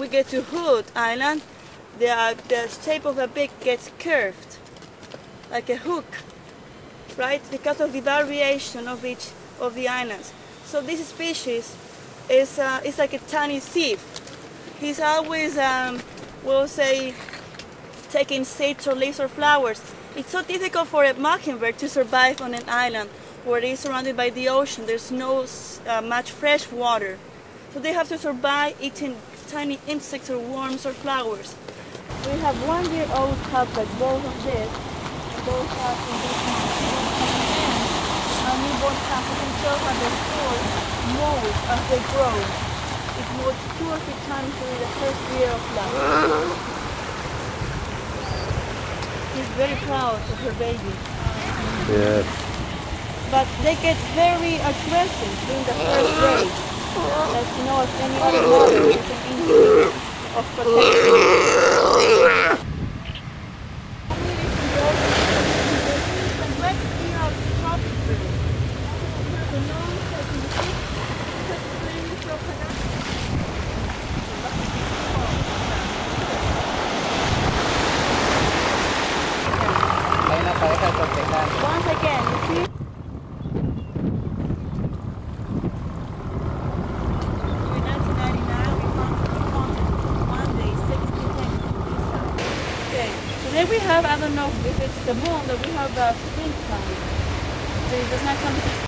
we get to Hood Island, the shape of the beak gets curved, like a hook, right? Because of the variation of each of the islands. So this species is like a tiny thief. He's always, we'll say, taking seeds or leaves or flowers. It's so difficult for a mockingbird to survive on an island where it is surrounded by the ocean. There's no much fresh water. So they have to survive eating tiny insects or worms or flowers. We have 1-year-old couples, both of this. Both are in this and newborn couples can show how the spores mold as they grow. It molds 2 or 3 times during the first year of life. She's very proud of her baby. Yes. But they get very aggressive during the first day. Like, you know, if any other mother is an instinct of protection. Once again, you see? In 1999, we found one day 60 tanks on this side. Okay, today we have, I don't know if it's the moon, but we have springtime. So it does not come to